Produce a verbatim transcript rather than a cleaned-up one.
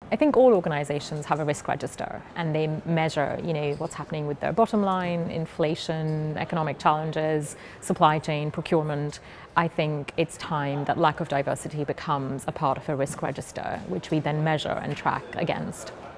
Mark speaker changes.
Speaker 1: I think all organizations have a risk register and they measure, you know, what's happening with their bottom line, inflation, economic challenges, supply chain, procurement. I think it's time that lack of diversity becomes a part of a risk register, which we then measure and track against.